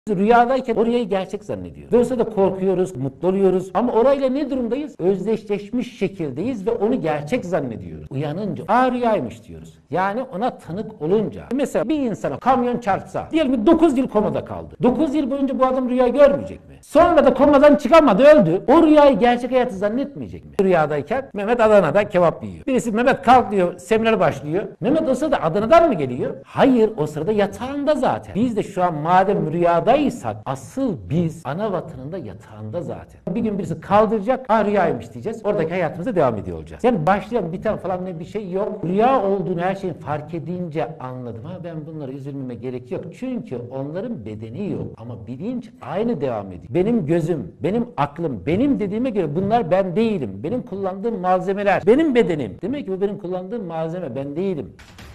Rüyadayken o rüyayı gerçek zannediyoruz. Ve o sırada korkuyoruz, mutlu oluyoruz. Ama orayla ne durumdayız? Özdeşleşmiş şekildeyiz ve onu gerçek zannediyoruz. Uyanınca rüyaymış diyoruz. Yani ona tanık olunca. Mesela bir insana kamyon çarpsa, diyelim ki 9 yıl komada kaldı. 9 yıl boyunca bu adam rüya görmeyecek mi? Sonra da komadan çıkamadı, öldü. O rüyayı gerçek hayatı zannetmeyecek mi? Rüyadayken Mehmet Adana'da kebap yiyor. Birisi Mehmet kalk diyor, seminer başlıyor. Mehmet o sırada Adana'dan mı geliyor? Hayır, o sırada yatağında zaten. Biz de şu an madem rüyadaysak asıl biz ana vatanında yatağında zaten. Bir gün birisi kaldıracak, rüyaymış diyeceğiz. Oradaki hayatımıza devam ediyor olacağız. Yani başlayan biten falan bir şey yok. Rüya olduğunu her şeyin fark edince anladım. Ben bunlara üzülmeme gerek yok. Çünkü onların bedeni yok. Ama bilinç aynı devam ediyor. Benim gözüm, benim aklım, benim dediğime göre bunlar ben değilim. Benim kullandığım malzemeler, benim bedenim. Demek ki bu benim kullandığım malzeme, ben değilim.